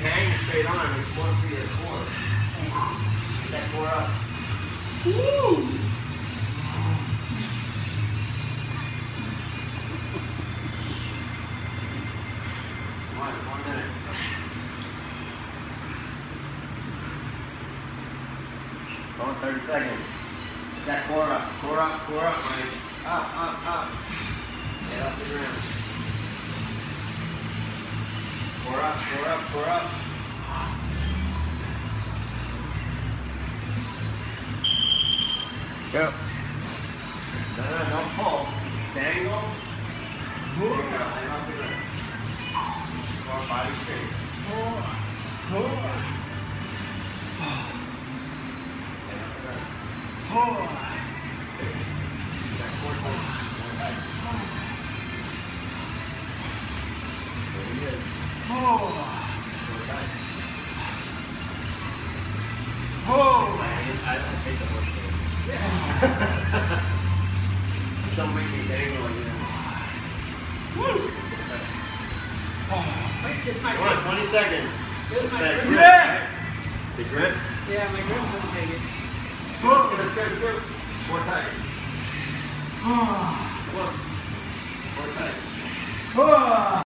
hang straight on. It's more for your core. Get that core up. Woo! Come on, 1 minute. Come on, 30 seconds. Get that core up, Mike. Up. Get off the ground. Core up. Go. No, don't pull. Dangle. There you go. Hang off the ground. Core, body straight. Hang off the ground. That core tight. There he is. Core tight. I don't take the horse thing. Don't make me dangle again. Woo! Wait, this might Come on, 20 seconds. This might That grip. grip. Right? The grip? Yeah, my grip wouldn't take it. Good. More tight. Come on. More tight.